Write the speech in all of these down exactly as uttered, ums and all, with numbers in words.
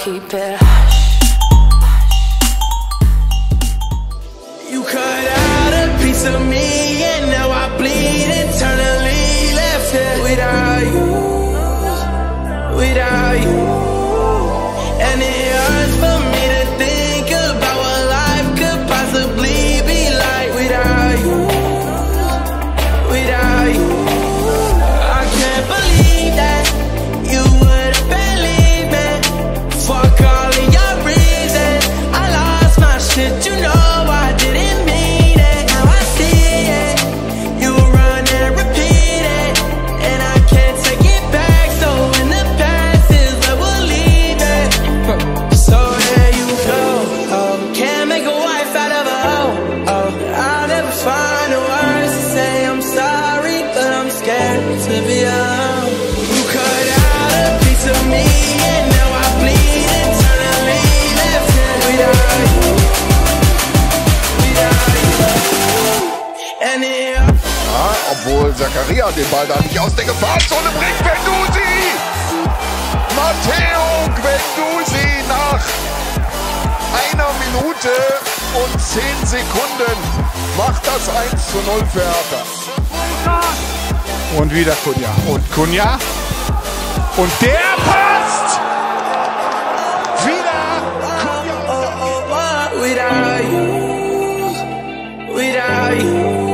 keep it hush. You cut out a piece of me and now I bleed internally. Left here without you, without you. And it hurts for me to think about what life could possibly be like without you, without you. I can't believe that you would believe me. Fuck all of your reasons. I lost my shit, you know I didn't mean it. Now I see it. You run and repeat it, and I can't take it back. So in the past is where we'll leave it. So there you go. Oh, can't make a wife out of a hoe. Oh, I'll never find the words to say I'm sorry, but I'm scared to be alone. You cut out a piece of me and now I bleed internally. Left here without you, without you. And it Ja, obwohl Zakaria den Ball da nicht aus der Gefahrzone bringt. Guendouzi! Matteo Guendouzi nach einer Minute und zehn Sekunden macht das eins zu null für Hertha. Und wieder Cunha. Und Cunha. Und der passt! Wieder Cunha. without you, without you.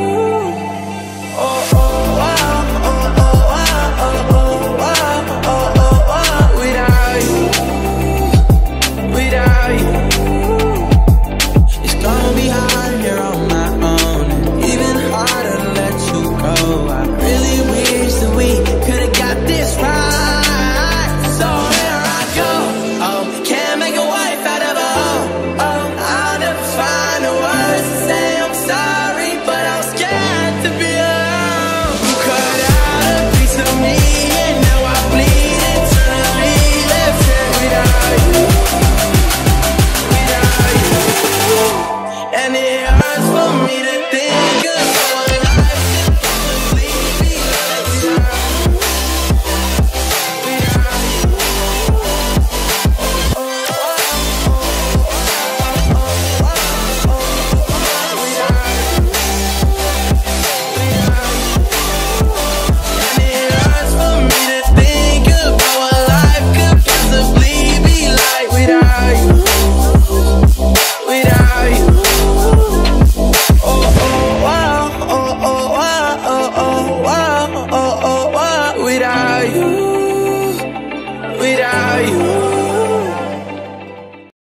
Without you, without you.